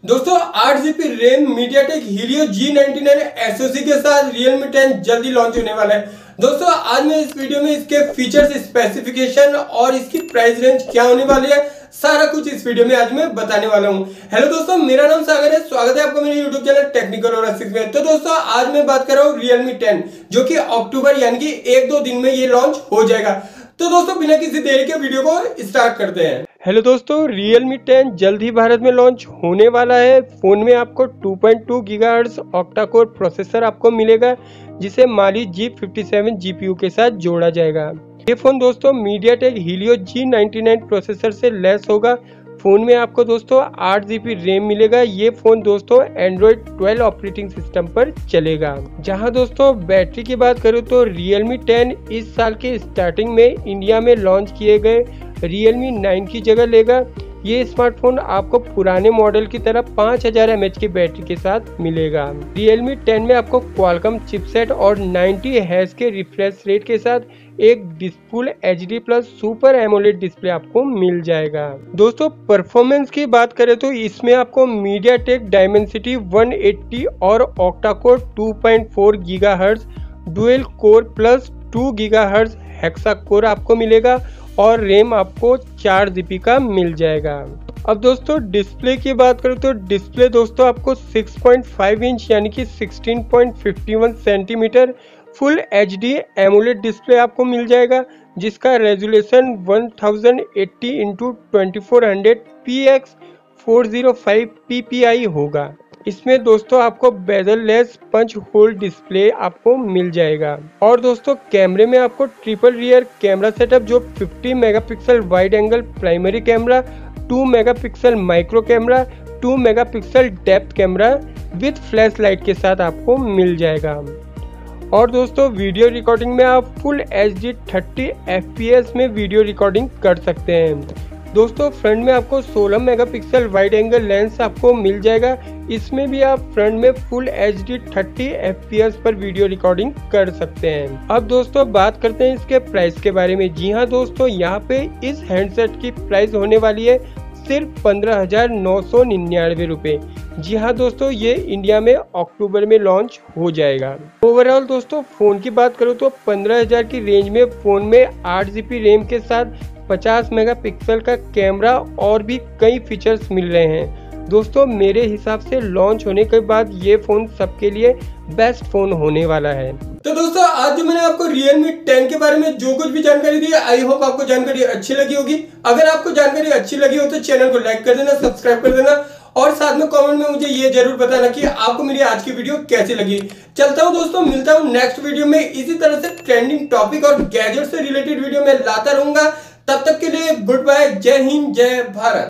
दोस्तों 8 GB RAM MediaTek Helio G99 SoC के साथ Realme 10 जल्दी लॉन्च होने वाला है। दोस्तों आज मैं इस वीडियो में इसके फीचर्स, स्पेसिफिकेशन और इसकी प्राइस रेंज क्या होने वाली है, सारा कुछ इस वीडियो में आज मैं बताने वाला हूं। हेलो दोस्तों, मेरा नाम सागर है, स्वागत है आपका मेरे यूट्यूब चैनल टेक्निकल और ASICS में। तो दोस्तों आज मैं बात कर रहा हूँ Realme 10 जो कि अक्टूबर यानी कि 1-2 दिन में ये लॉन्च हो जाएगा। तो दोस्तों बिना किसी देरी के वीडियो को स्टार्ट करते हैं। हेलो दोस्तों, Realme 10 जल्द ही भारत में लॉन्च होने वाला है। फोन में आपको 2.2 गीगाहर्ट्ज ऑक्टा कोर प्रोसेसर आपको मिलेगा, जिसे Mali G57 GPU के साथ जोड़ा जाएगा। ये फोन दोस्तों मीडियाटेक हीलियो G99 प्रोसेसर से लैस होगा। फोन में आपको दोस्तों 8 GB रैम मिलेगा। ये फोन दोस्तों Android 12 ऑपरेटिंग सिस्टम पर चलेगा। जहां दोस्तों बैटरी की बात करूं तो Realme 10 इस साल के स्टार्टिंग में इंडिया में लॉन्च किए गए Realme 9 की जगह लेगा। ये स्मार्टफोन आपको पुराने मॉडल की तरह 5000 mAh की बैटरी के साथ मिलेगा। Realme 10 में आपको Qualcomm चिपसेट और 90 Hz के रिफ्रेश रेट के साथ एक full HD plus super AMOLED display आपको मिल जाएगा। दोस्तों परफॉर्मेंस की बात करें तो इसमें आपको मीडियाटेक डायमेंसिटी 180 और octa core 2.4 gigahertz dual core plus 2 gigahertz hexa core आपको मिलेगा और रैम आपको 4 GB का मिल जाएगा। अब दोस्तों डिस्प्ले की बात करें तो डिस्प्ले दोस्तों आपको 6.5 इंच यानी कि 16.51 centimetre full HD AMOLED display आपको मिल जाएगा, जिसका रेजोल्यूशन 1080x2400 px405 ppi होगा। इसमें दोस्तों आपको bezel less punch hole display आपको मिल जाएगा। और दोस्तों कैमरे में आपको ट्रिपल रियर कैमरा सेटअप जो 50 megapixel wide angle primary camera, 2 megapixel micro camera, 2 megapixel depth camera with flash light के साथ आपको मिल जाएगा। और दोस्तों वीडियो रिकॉर्डिंग में आप फुल HD 30 FPS में वीडियो रिकॉर्डिंग कर सकते हैं। दोस्तों फ्रंट में आपको 16 मेगापिक्सल वाइड एंगल लेंस आपको मिल जाएगा। इसमें भी आप फ्रंट में फुल HD 30 FPS पर वीडियो रिकॉर्डिंग कर सकते हैं। अब दोस्तों बात करते हैं इसके प्राइस के बारे में। जी हाँ दोस्तों, यहाँ पे इस हैंडसेट की प्राइस होने वाली है सिर्फ 15,999 रुपये। जी हाँ दोस्तों, ये इंडिया में अक्टूबर में लॉन्च हो जाएगा। ओवरऑल दोस्तों फोन की बात करूँ तो 15,000 की रेंज में फोन में 8 GB रैम के साथ 50 मेगापिक्सल का कैमरा और भी कई फीचर्स मिल रहे हैं। दोस्तों मेरे हिसाब से लॉन्च होने के बाद ये फोन सबके लिए बेस्ट फोन होने वाला है। तो दोस्तों आज जो मैंने आपको Realme 10 के बारे में जो कुछ भी जानकारी दी, आई होप आपको जानकारी अच्छी लगी होगी। अगर आपको जानकारी अच्छी लगी हो तो चैनल को लाइक कर देना, सब्सक्राइब कर देना और साथ में कमेंट में मुझे ये जरूर बताना कि आपको मेरी आज की वीडियो कैसी लगी। चलता हूं दोस्तों, मिलता हूं नेक्स्ट वीडियो में। इसी तरह से ट्रेंडिंग टॉपिक और गैजेट से रिलेटेड वीडियो में लाता रहूंगा। तब तक के लिए गुड बाय, जय हिंद, जय भारत।